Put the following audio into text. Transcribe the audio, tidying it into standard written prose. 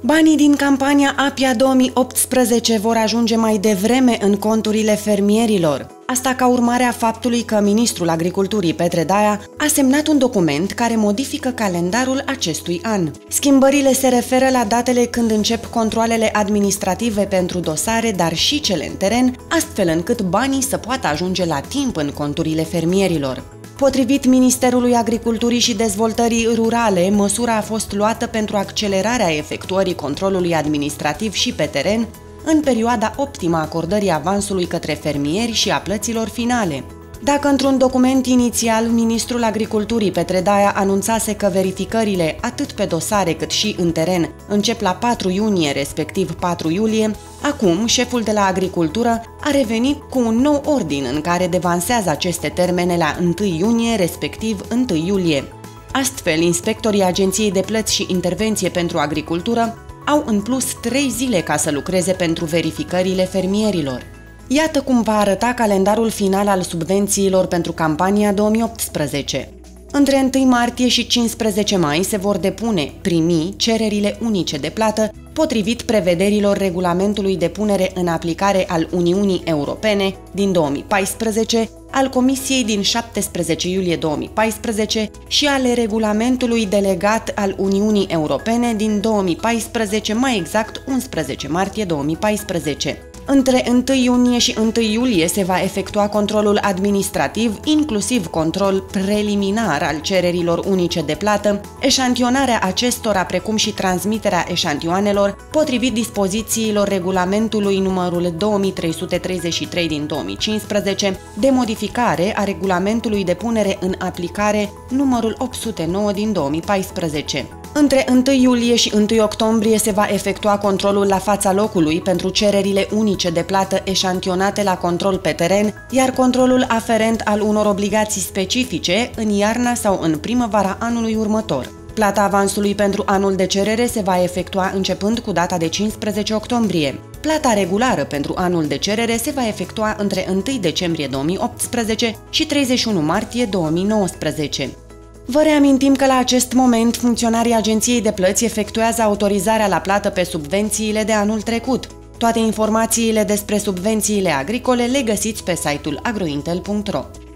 Banii din campania APIA 2018 vor ajunge mai devreme în conturile fermierilor. Asta ca urmare a faptului că ministrul Agriculturii Petre Daia a semnat un document care modifică calendarul acestui an. Schimbările se referă la datele când încep controalele administrative pentru dosare, dar și cele în teren, astfel încât banii să poată ajunge la timp în conturile fermierilor. Potrivit Ministerului Agriculturii și Dezvoltării Rurale, măsura a fost luată pentru accelerarea efectuării controlului administrativ și pe teren în perioada optimă a acordării avansului către fermieri și a plăților finale. Dacă într-un document inițial ministrul Agriculturii Petre Daia anunțase că verificările, atât pe dosare cât și în teren, încep la 4 iunie, respectiv 4 iulie, acum șeful de la Agricultură a revenit cu un nou ordin în care devansează aceste termene la 1 iunie, respectiv 1 iulie. Astfel, inspectorii Agenției de Plăți și Intervenție pentru Agricultură au în plus 3 zile ca să lucreze pentru verificările fermierilor. Iată cum va arăta calendarul final al subvențiilor pentru campania 2018. Între 1 martie și 15 mai se vor primi cererile unice de plată potrivit prevederilor regulamentului de punere în aplicare al Uniunii Europene din 2014, al Comisiei din 17 iulie 2014 și ale regulamentului delegat al Uniunii Europene din 2014, mai exact 11 martie 2014. Între 1 iunie și 1 iulie se va efectua controlul administrativ, inclusiv control preliminar al cererilor unice de plată, eșantionarea acestora precum și transmiterea eșantioanelor potrivit dispozițiilor regulamentului numărul 2333 din 2015, de modificare a regulamentului de punere în aplicare numărul 809 din 2014. Între 1 iulie și 1 octombrie se va efectua controlul la fața locului pentru cererile unice de plată eșantionate la control pe teren, iar controlul aferent al unor obligații specifice în iarna sau în primăvara anului următor. Plata avansului pentru anul de cerere se va efectua începând cu data de 15 octombrie. Plata regulară pentru anul de cerere se va efectua între 1 decembrie 2018 și 31 martie 2019. Vă reamintim că la acest moment funcționarii Agenției de Plăți efectuează autorizarea la plată pe subvențiile de anul trecut. Toate informațiile despre subvențiile agricole le găsiți pe site-ul agrointel.ro.